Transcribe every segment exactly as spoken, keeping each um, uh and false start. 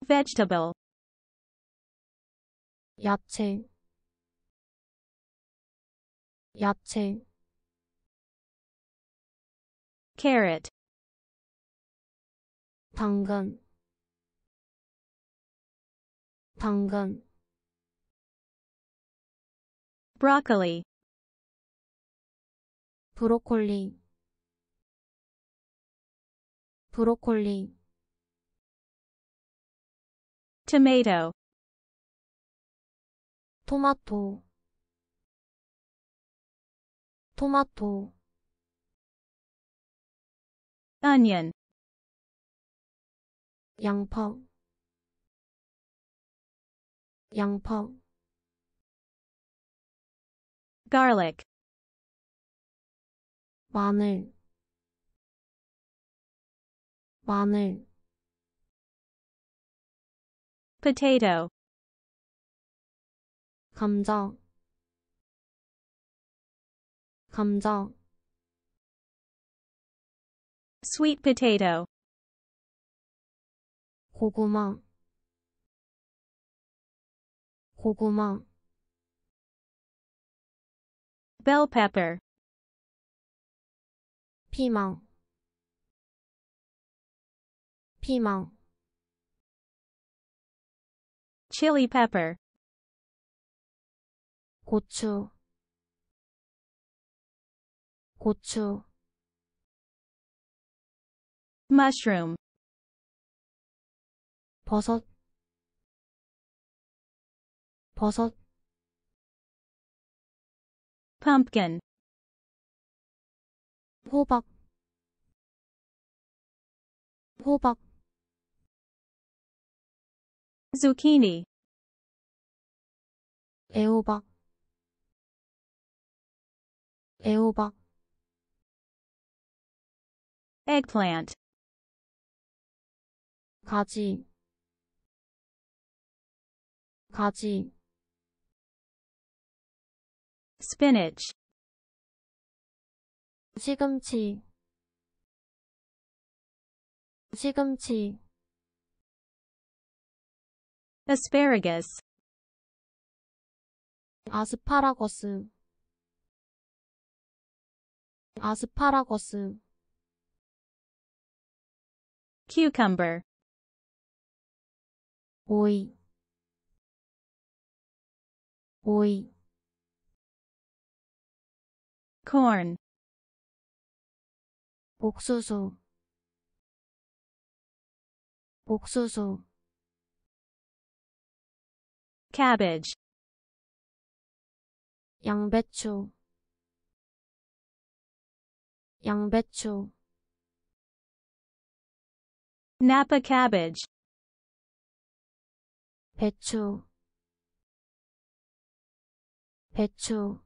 vegetable, 야채, 야채, carrot, 당근, 당근, broccoli, 브로콜리, 브로콜리, tomato, 토마토, 토마토, onion, 양파, 양파, garlic, 마늘, 마늘, potato, 감자, 감자, sweet potato, 고구마, 고구마, bell pepper, 피망, 피망, chili pepper, 고추, 고추, mushroom, 버섯, 버섯, pumpkin, 호박, 호박, zucchini, 애호박, 애호박, eggplant, 가지, 가지, spinach, 시금치, 시금치, asparagus, 아스파라거스, 아스파라거스, cucumber, 오이, 오이, corn, 옥수수, 옥수수, cabbage, 양배추, 양배추, napa cabbage, 배추, 배추,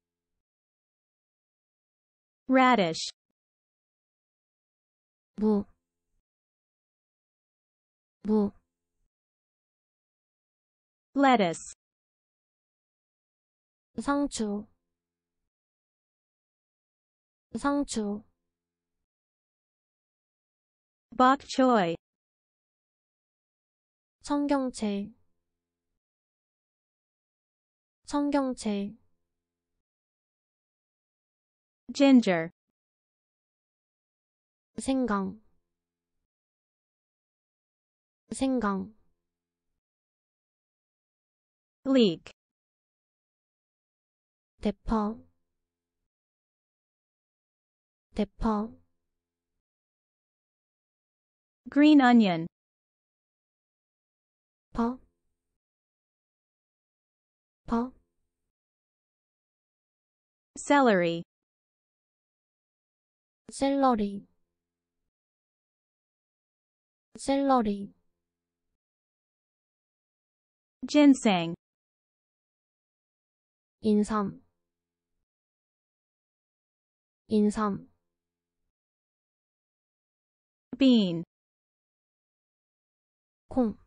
radish, 무, 무, lettuce, 상추, 상추, bok choy, 청경채, 청경채, ginger, 생강, 생강, leek, 대파, 대파, green onion, 파, 파, celery, 샐러리, 샐러리, ginseng, 인삼, 인삼, bean, 콩,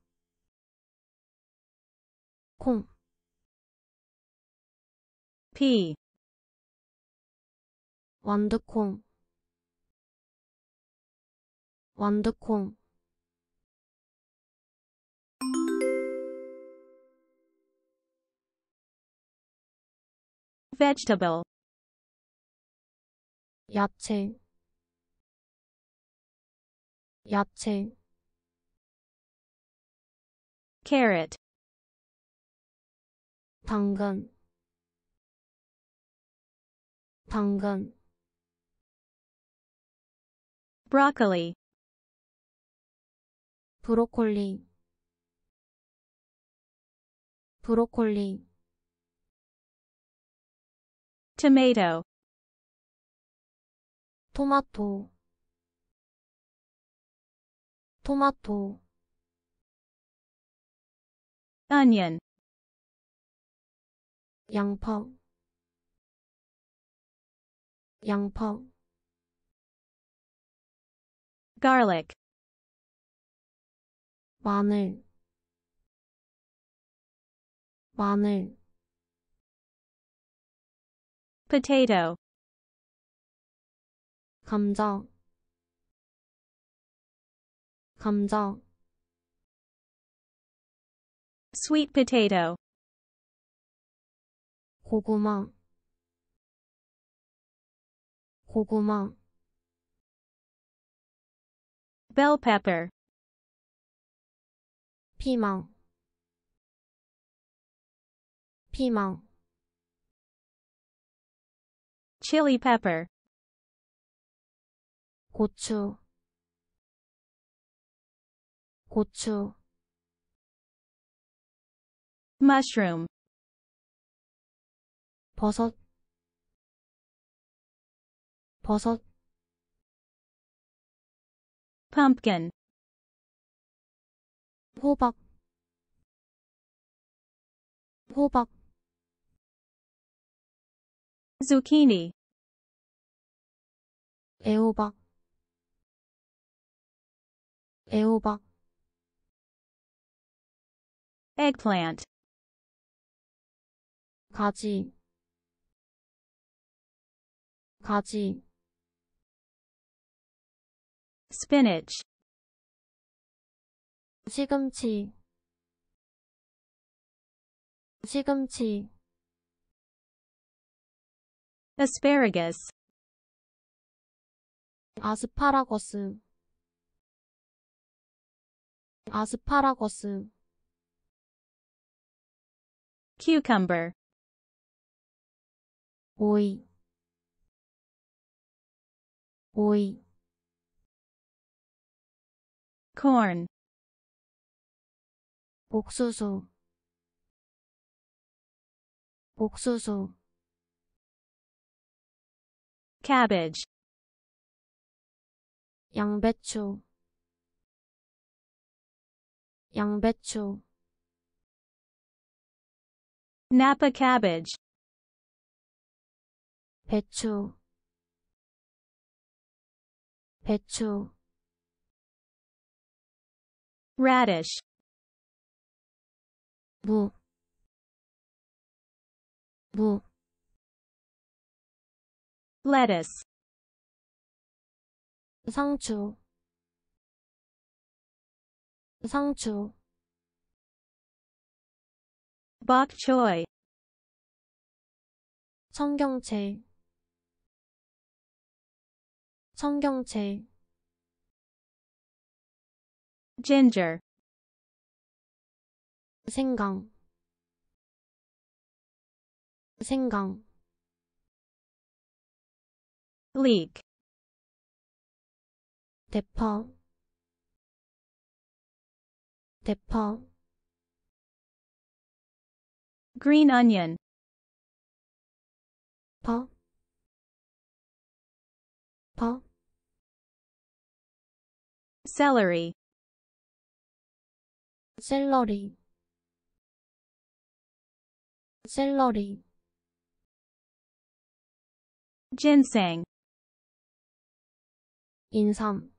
콩, pea, 완두콩, 완두콩, vegetable, 야채, 야채, carrot, 당근, 당근, broccoli, 브로콜리, 브로콜리, tomato, 토마토, 토마토, onion, 양파, 양파, garlic, 마늘, 마늘, potato, 감자, 감자, sweet potato, 고구마, 고구마, bell pepper, 피망, 피망, chili pepper, 고추, 고추, mushroom, 버섯, 버섯, pumpkin, 호박, 호박, zucchini, 애호박, 애호박, eggplant, 가지, 가지, spinach, 시금치, 시금치, asparagus, 아스파라거스, 아스파라거스, cucumber, 오이, 오이, corn, 옥수수, 옥수수, cabbage, 양배추, 양배추, napa cabbage, 배추, 배추, radish, 무, 무, lettuce, 상추, 상추, bok choy, 청경채, 청경채, ginger, 생강, 생강, leek, 대파, 대파, green onion, 파, 파, celery, 샐러리, 샐러리, ginseng, 인삼,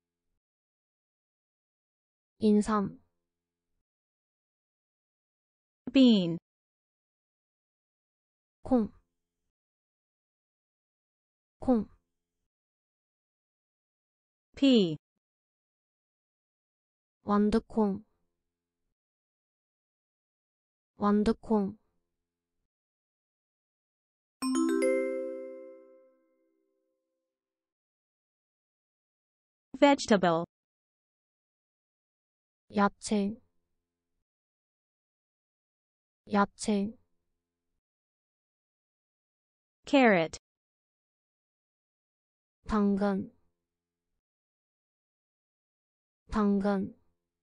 인삼, bean, 콩, 콩, pea, 완두콩, 완두콩, vegetable, 야채, 야채, carrot, 당근, 당근,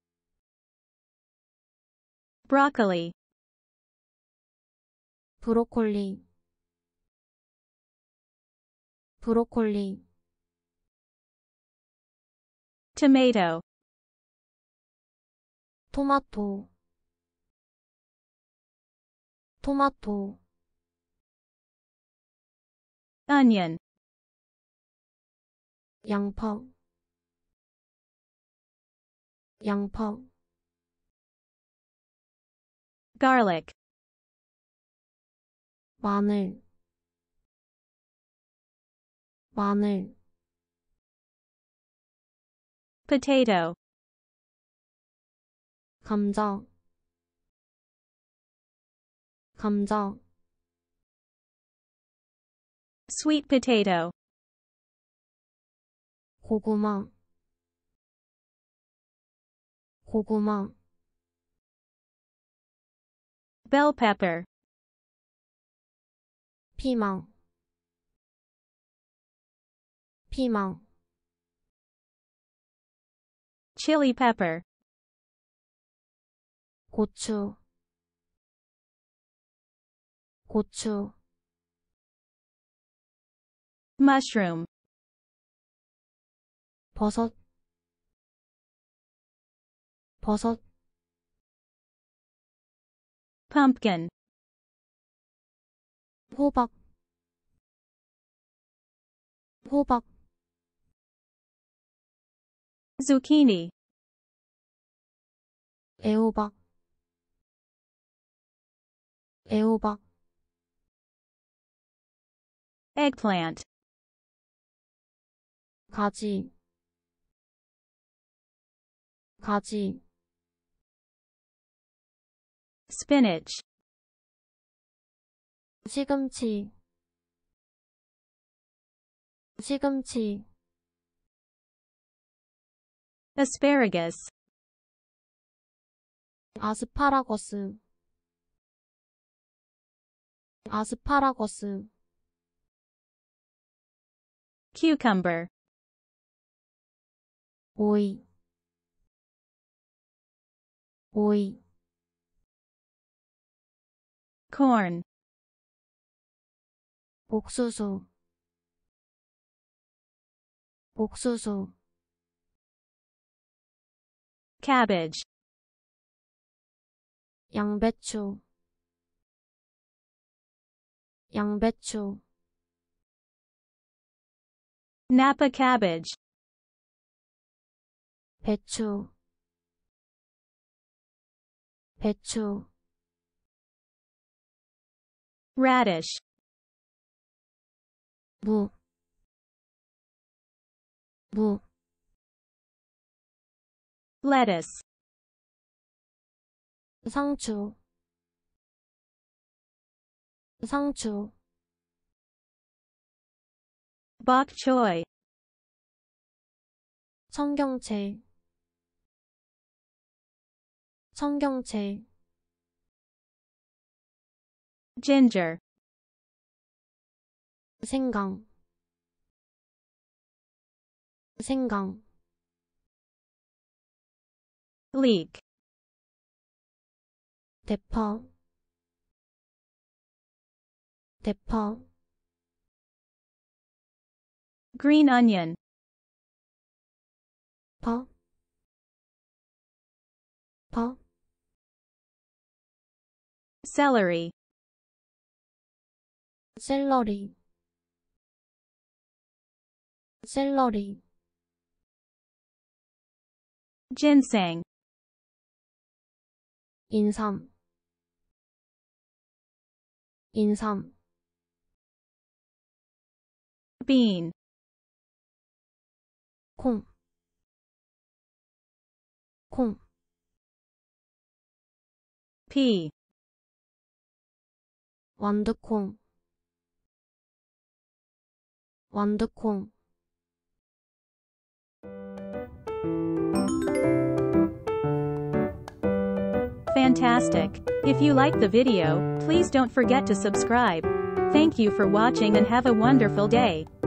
broccoli, 브로콜리, 브로콜리, tomato, 토마토, 토마토, onion, 양파, 양파, garlic, 마늘, 마늘, potato, 감자, 감자, sweet potato, 고구마, 고구마, bell pepper, 피망, 피망, chili pepper, 고추, 고추, mushroom, 버섯, 버섯, pumpkin, 호박, 호박, zucchini, 애호박, 애호박, eggplant, 가지, 가지, spinach, 시금치, 시금치, asparagus, 아스파라거스, 아스파라거스, cucumber, 오이, 오이, corn, 옥수수, 옥수수, cabbage, 양배추, 양배추, napa cabbage, 배추, 배추, radish, 무, 무, lettuce, 상추, 상추, bok choy, 청경채, 청경채, ginger, 생강, 생강, leek, 대파, 대파, green onion, 파, 파, celery, 샐러리, 샐러리, ginseng, 인삼, 인삼, bean, 콩, 콩, pea, 완두콩 완두콩 Fantastic. If you like the video, please don't forget to subscribe. Thank you for watching and have a wonderful day.